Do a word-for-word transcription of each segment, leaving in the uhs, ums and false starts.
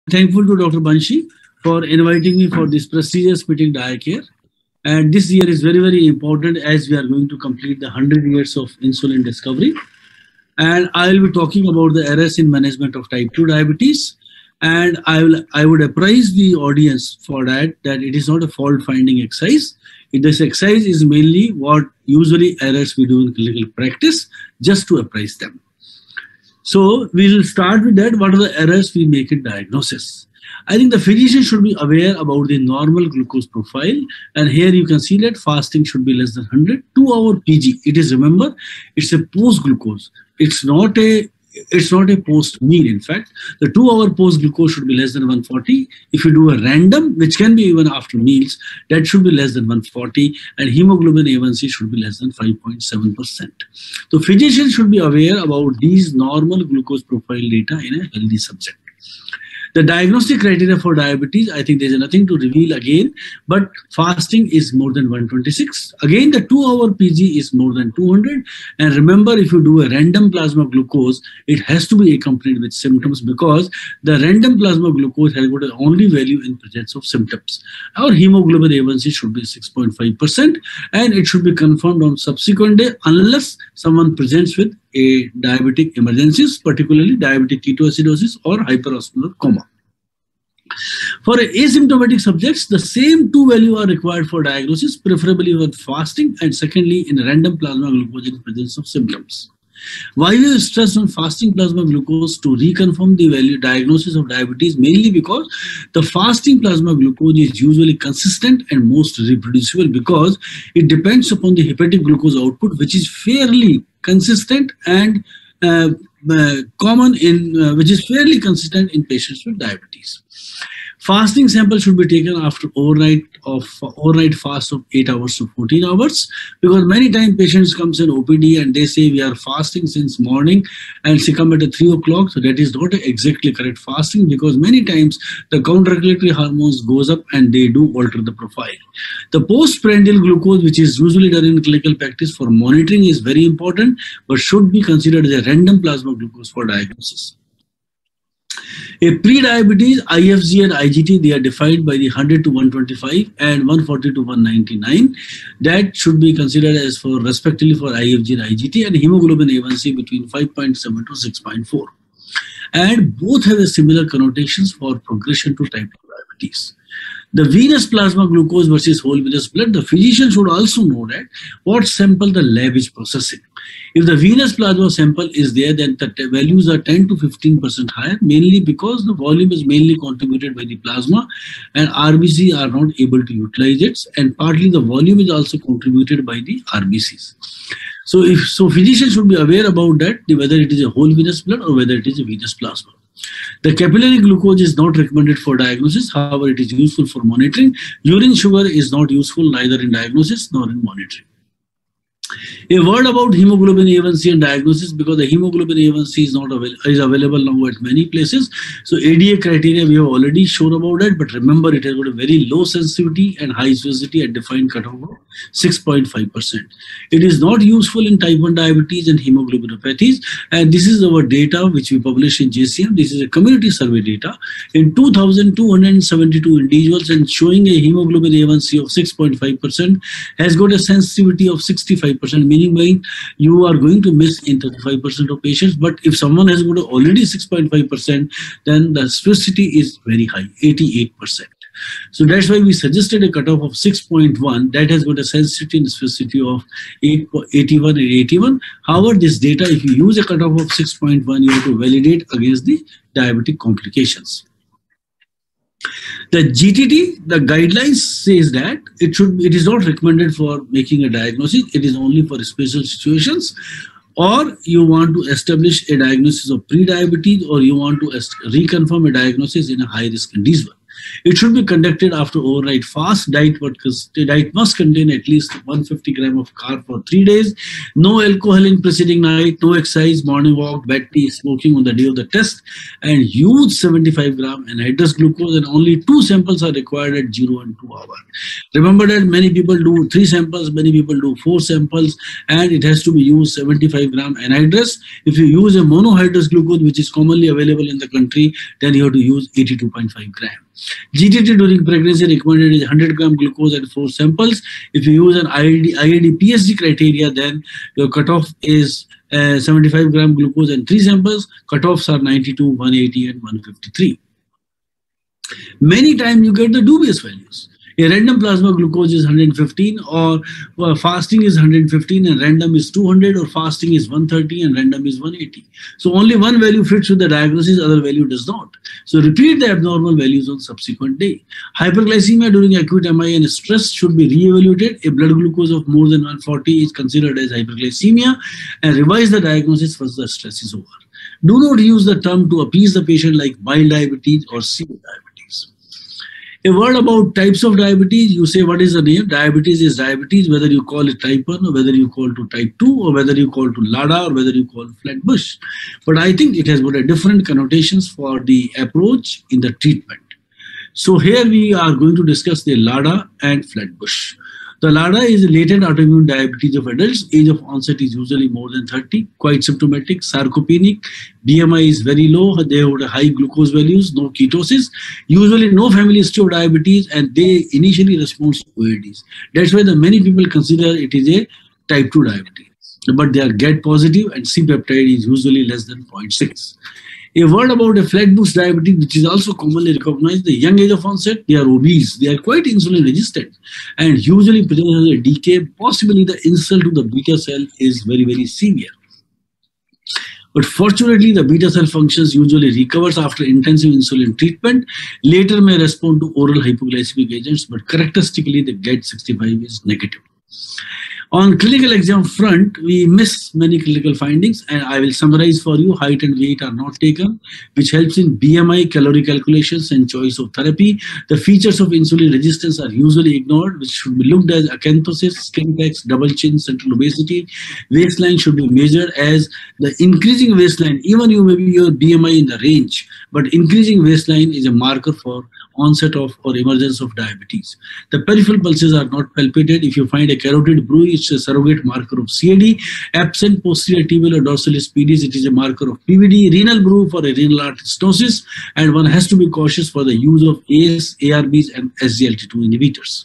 thankful to Doctor Banshi for inviting me for this prestigious meeting, DiaCare. And this year is very, very important as we are going to complete the one hundred years of insulin discovery. And I will be talking about the errors in management of type two diabetes. And I will, I would apprise the audience for that, that it is not a fault finding exercise. This exercise is mainly what usually errors we do in clinical practice, just to apprise them. So we will start with that. What are the errors we make in diagnosis? I think the physician should be aware about the normal glucose profile. And here you can see that fasting should be less than one hundred. two hour P G. It is, remember, it's a post glucose. It's not a It's not a post meal. In fact, the two hour post glucose should be less than one forty. If you do a random, which can be even after meals, that should be less than one forty, and hemoglobin A one C should be less than five point seven percent. So physicians should be aware about these normal glucose profile data in a healthy subject. The diagnostic criteria for diabetes, I think there's nothing to reveal again, but fasting is more than one twenty-six. Again, the two hour P G is more than two hundred. And remember, if you do a random plasma glucose, it has to be accompanied with symptoms, because the random plasma glucose has got an only value in presence of symptoms. Our hemoglobin A one C should be six point five percent, and it should be confirmed on subsequent day unless someone presents with a diabetic emergencies, particularly diabetic ketoacidosis or hyperosmolar coma. For asymptomatic subjects, the same two values are required for diagnosis, preferably when fasting, and secondly in random plasma glucose in presence of symptoms. Why we stress on fasting plasma glucose to reconfirm the value diagnosis of diabetes? Mainly because the fasting plasma glucose is usually consistent and most reproducible, because it depends upon the hepatic glucose output, which is fairly consistent and uh, uh, common in, uh, which is fairly consistent in patients with diabetes. Fasting sample should be taken after overnight of overnight fast of eight hours to fourteen hours, because many times patients comes in O P D and they say we are fasting since morning and she come at three o'clock. So that is not exactly correct fasting, because many times the counter-regulatory hormones goes up and they do alter the profile. The postprandial glucose, which is usually done in clinical practice for monitoring, is very important, but should be considered as a random plasma glucose for diagnosis. A pre-diabetes, I F G and I G T, they are defined by the one hundred to one twenty-five and one forty to one ninety-nine. That should be considered as for respectively for I F G and I G T, and hemoglobin A one C between five point seven to six point four. And both have a similar connotations for progression to type two diabetes. The venous plasma glucose versus whole venous blood, the physician should also know that what sample the lab is processing. If the venous plasma sample is there, then the values are ten to fifteen percent higher, mainly because the volume is mainly contributed by the plasma and R B C are not able to utilize it, and partly the volume is also contributed by the R B Cs. So, if so, physicians should be aware about that, whether it is a whole venous blood or whether it is a venous plasma. The capillary glucose is not recommended for diagnosis. However, it is useful for monitoring. Urine sugar is not useful neither in diagnosis nor in monitoring. A word about hemoglobin A one C and diagnosis, because the hemoglobin A one C is not avail is available now at many places. So A D A criteria we have already shown about that, but remember it has got a very low sensitivity and high specificity at defined cutoff of six point five percent. It is not useful in type one diabetes and hemoglobinopathies, and this is our data which we published in J C M. This is a community survey data in two thousand two hundred seventy-two individuals, and showing a hemoglobin A one C of six point five percent has got a sensitivity of sixty-five percent, meaning by you are going to miss in thirty-five percent of patients. But if someone has got already six point five percent, then the specificity is very high, eighty-eight percent. So that's why we suggested a cutoff of six point one that has got a sensitivity and specificity of eighty-one and eighty-one. However, this data, if you use a cutoff of six point one, you have to validate against the diabetic complications. The G T T, the guidelines says that it should it is not recommended for making a diagnosis. It is only for special situations, or you want to establish a diagnosis of pre-diabetes, or you want to reconfirm a diagnosis in a high risk individual. It should be conducted after overnight fast. Diet, diet must contain at least one hundred fifty grams of carb for three days. No alcohol in preceding night, no exercise, morning walk, bed tea, smoking on the day of the test, and use seventy-five grams anhydrous glucose, and only two samples are required at zero and two hours. Remember that many people do three samples, many people do four samples, and it has to be used seventy-five grams anhydrous. If you use a monohydrous glucose, which is commonly available in the country, then you have to use eighty-two point five grams. G T T during pregnancy recommended is one hundred grams glucose at four samples. If you use an I A D P S G criteria, then your cutoff is uh, seventy-five grams glucose and three samples. Cutoffs are ninety-two, one eighty, and one fifty-three. Many times you get the dubious values. A random plasma glucose is one hundred fifteen, or uh, fasting is one hundred fifteen and random is two hundred, or fasting is one thirty and random is one eighty. So only one value fits with the diagnosis, other value does not. So repeat the abnormal values on subsequent day. Hyperglycemia during acute M I and stress should be re-evaluated. A blood glucose of more than one forty is considered as hyperglycemia, and revise the diagnosis once the stress is over. Do not use the term to appease the patient like mild diabetes or severe diabetes. A word about types of diabetes. You say, what is the name? Diabetes is diabetes, whether you call it type one, or whether you call to type two, or whether you call to LADA, or whether you call Flatbush. But I think it has got a different connotations for the approach in the treatment. So here we are going to discuss the LADA and Flatbush. The LADA is a latent autoimmune diabetes of adults. Age of onset is usually more than thirty, quite symptomatic, sarcopenic. B M I is very low. They have high glucose values, no ketosis. Usually no family history of diabetes, and they initially respond to O A Ds. That's why the many people consider it is a type two diabetes. But they are G A D positive, and C-peptide is usually less than zero point six. A word about a Flatbush diabetes, which is also commonly recognized. The young age of onset, they are obese, they are quite insulin resistant, and usually present as a decay. Possibly the insult to the beta cell is very, very severe. But fortunately, the beta cell functions usually recovers after intensive insulin treatment. Later may respond to oral hypoglycemic agents, but characteristically the G A D sixty-five is negative. On clinical exam front, we miss many clinical findings, and I will summarize for you. Height and weight are not taken, which helps in B M I, calorie calculations, and choice of therapy. The features of insulin resistance are usually ignored, which should be looked at: acanthosis, skin pecs, double chin, central obesity. Waistline should be measured, as the increasing waistline, even you may be your B M I in the range, but increasing waistline is a marker for onset of or emergence of diabetes. The peripheral pulses are not palpated. If you find a carotid bruit, it's a surrogate marker of C A D. Absent posterior tibial or dorsalis pedis, it is a marker of P V D. Renal bruit for a renal artery stenosis, and one has to be cautious for the use of A S, A R Bs, and S G L T two inhibitors.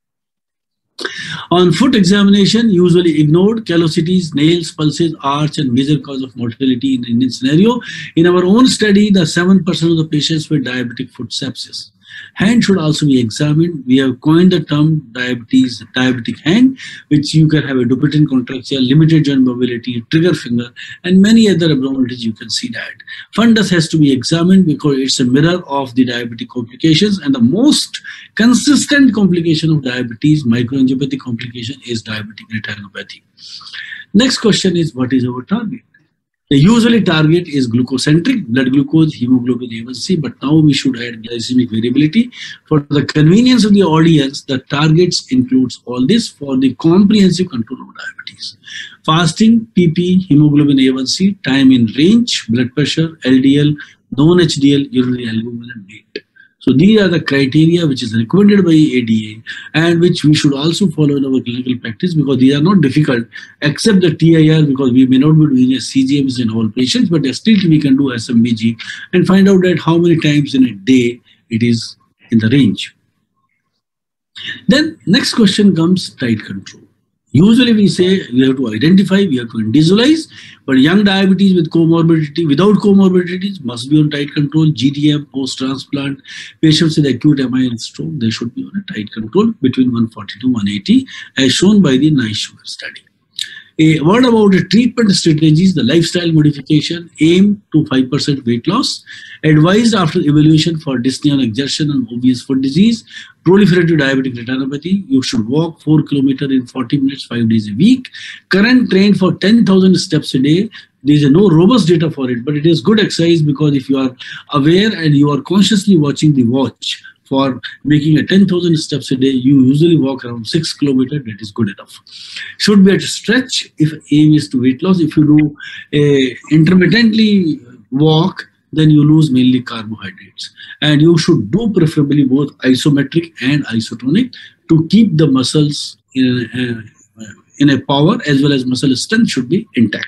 On foot examination, usually ignored. Callosities, nails, pulses, arch, and major cause of mortality in the Indian scenario. In our own study, the seven percent of the patients with diabetic foot sepsis. Hand should also be examined. We have coined the term diabetes, diabetic hand, which you can have a Dupuytren contracture, limited joint mobility, trigger finger, and many other abnormalities. You can see that. Fundus has to be examined because it's a mirror of the diabetic complications, and the most consistent complication of diabetes, microangiopathic complication, is diabetic retinopathy. Next question is, what is our target? The usually target is glucocentric, blood glucose, hemoglobin A one C, but now we should add glycemic variability. For the convenience of the audience, the targets includes all this for the comprehensive control of diabetes. Fasting, P P, hemoglobin A one C, time in range, blood pressure, L D L, non-H D L, urinary albumin, and weight. So these are the criteria which is recommended by A D A, and which we should also follow in our clinical practice, because these are not difficult, except the T I R, because we may not be doing a C G Ms in all patients, but still we can do S M B G and find out that how many times in a day it is in the range. Then next question comes tight control. Usually we say we have to identify, we have to individualize, but young diabetes with comorbidity, without comorbidities, must be on tight control. G D M, post-transplant, patients with acute M I and stroke, they should be on a tight control between one forty to one eighty, as shown by the NICE sugar study. A word about the treatment strategies: the lifestyle modification, aim to five percent weight loss, advised after evaluation for dyspnea on exertion and obvious foot disease. Proliferative diabetic retinopathy, you should walk four kilometers in forty minutes, five days a week. Current train for ten thousand steps a day. There is no robust data for it, but it is good exercise, because if you are aware and you are consciously watching the watch, for making a ten thousand steps a day, you usually walk around six kilometers. That is good enough. Should be at a stretch if aim is to weight loss. If you do a intermittently walk, then you lose mainly carbohydrates. And you should do preferably both isometric and isotonic to keep the muscles in a, in a power, as well as muscle strength should be intact.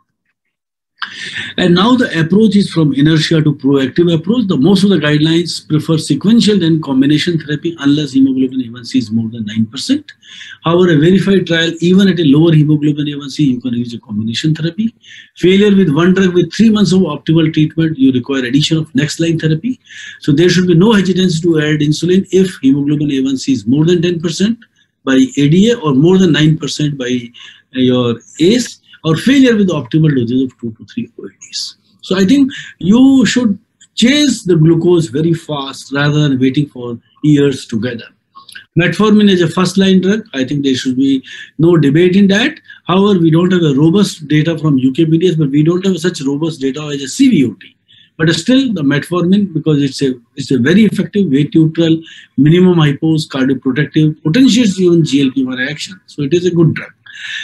And now the approach is from inertia to proactive approach. The most of the guidelines prefer sequential and combination therapy unless hemoglobin A one C is more than nine percent. However, a verified trial, even at a lower hemoglobin A one C, you can use a combination therapy. Failure with one drug with three months of optimal treatment, you require addition of next line therapy. So there should be no hesitance to add insulin if hemoglobin A one C is more than ten percent by A D A or more than nine percent by your A C E, or failure with optimal doses of two to three O A Ds. So I think you should chase the glucose very fast rather than waiting for years together. Metformin is a first-line drug. I think there should be no debate in that. However, we don't have a robust data from U K P D S, but we don't have such robust data as a C V O T. But still, the metformin, because it's a it's a very effective weight neutral, minimum hypos, cardioprotective, potentiates even G L P one action. So it is a good drug.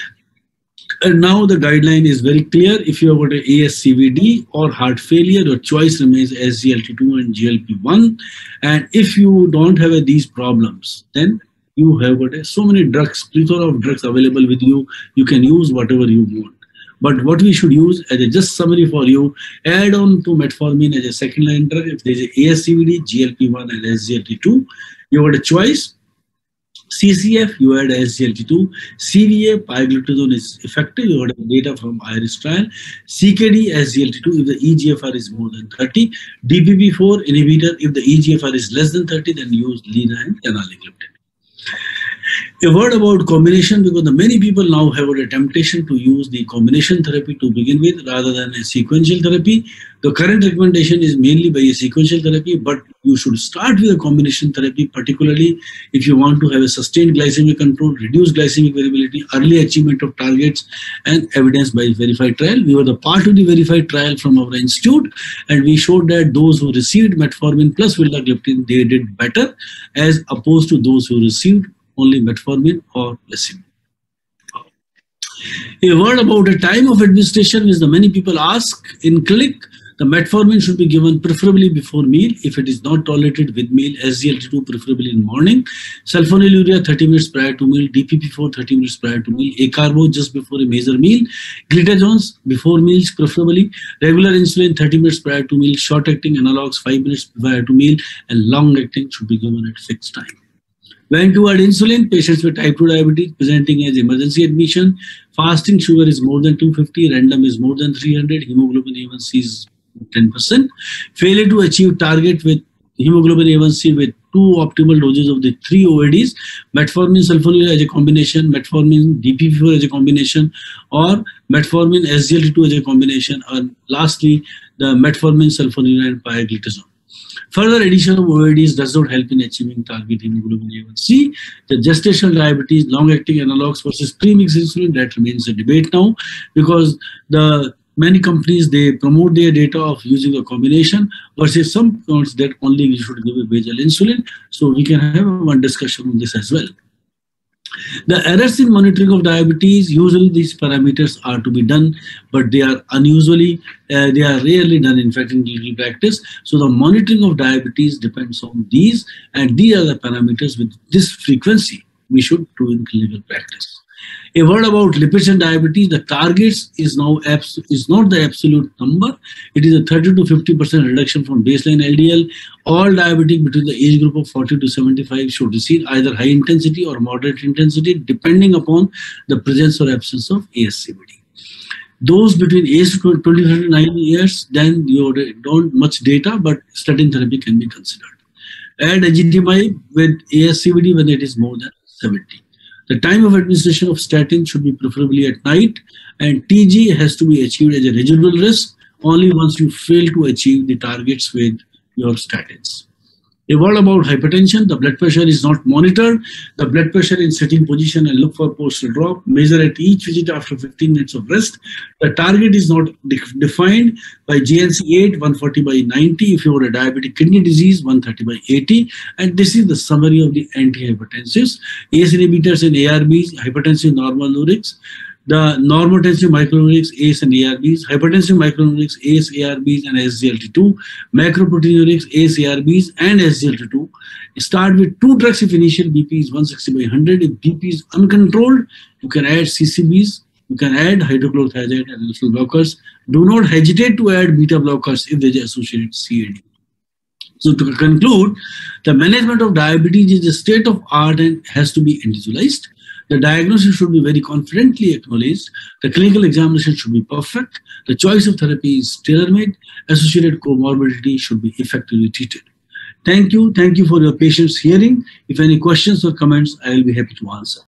And now the guideline is very clear. If you have got an A S C V D or heart failure, your choice remains S G L T two and G L P one. And if you don't have these problems, then you have got a, so many drugs, plethora of drugs available with you. You can use whatever you want. But what we should use as a just summary for you, add on to metformin as a second line drug. If there is a A S C V D, G L P one and S G L T two, you have got a choice. C C F, you add S G L T two. C V A, pioglitazone is effective. You have data from IRIS trial. C K D, S G L T two, if the E G F R is more than thirty. D P P four inhibitor, if the E G F R is less than thirty, then use Lina and enalicliptin. A word about combination, because the many people now have a temptation to use the combination therapy to begin with rather than a sequential therapy. The current recommendation is mainly by a sequential therapy, but you should start with a combination therapy, particularly if you want to have a sustained glycemic control, reduce glycemic variability, early achievement of targets, and evidence by verified trial. We were the part of the verified trial from our institute, and we showed that those who received metformin plus vildagliptin, they did better as opposed to those who received only metformin or placebo. A word about the time of administration is the many people ask in clinic. The metformin should be given preferably before meal. If it is not tolerated with meal, S G L T two preferably in morning. Sulfonylurea thirty minutes prior to meal. D P P four thirty minutes prior to meal. Acarbo just before a major meal. Glitazones before meals preferably. Regular insulin thirty minutes prior to meal. Short acting analogs five minutes prior to meal. And long acting should be given at fixed time. When to add insulin, patients with type two diabetes presenting as emergency admission. Fasting sugar is more than two fifty. Random is more than three hundred. Hemoglobin A one C is ten percent. Failure to achieve target with hemoglobin A one C with two optimal doses of the three O A Ds, metformin sulfonylurea as a combination, metformin D P P four as a combination, or metformin S G L T two as a combination, and lastly, the metformin sulfonylurea and pioglitazone. Further addition of O A Ds does not help in achieving target hemoglobin A one C. The gestational diabetes, long-acting analogs versus premixed insulin, that remains a debate now, because the many companies, they promote their data of using a combination versus some points that only you should give a basal insulin. So we can have one discussion on this as well. The errors in monitoring of diabetes, usually these parameters are to be done, but they are unusually, uh, they are rarely done in fact in clinical practice. So the monitoring of diabetes depends on these, and these are the parameters with this frequency we should do in clinical practice. A word about lipids and diabetes. The targets is now is not the absolute number. It is a thirty to fifty percent reduction from baseline L D L. All diabetic between the age group of forty to seventy-five should receive either high intensity or moderate intensity, depending upon the presence or absence of A S C V D. Those between age twenty to twenty-nine years, then you don't much data, but statin therapy can be considered. Add ezetimibe with A S C V D when it is more than seventy. The time of administration of statin should be preferably at night, and T G has to be achieved as a residual risk only once you fail to achieve the targets with your statins. A word about hypertension. The blood pressure is not monitored. The blood pressure in sitting position and look for postal drop. Measure at each visit after fifteen minutes of rest. The target is not de defined by G N C eight, one forty by ninety. If you have a diabetic kidney disease, one thirty by eighty. And this is the summary of the antihypertensives. A C E inhibitors and A R Bs, hypertensive normothermics. The normotensive microneurics, A C E and A R Bs, hypertensive microneurics, A C E, A R Bs, and S G L T two, macroproteinurics, A C E, A R Bs, and S G L T two. Start with two drugs if initial B P is one sixty by one hundred. If B P is uncontrolled, you can add C C Bs, you can add hydrochlorothiazide and muscle blockers. Do not hesitate to add beta blockers if they are associated C A D. So to conclude, the management of diabetes is a state of art and has to be individualized. The diagnosis should be very confidently acknowledged. The clinical examination should be perfect. The choice of therapy is tailor-made. Associated comorbidity should be effectively treated. Thank you. Thank you for your patience hearing. If any questions or comments, I will be happy to answer.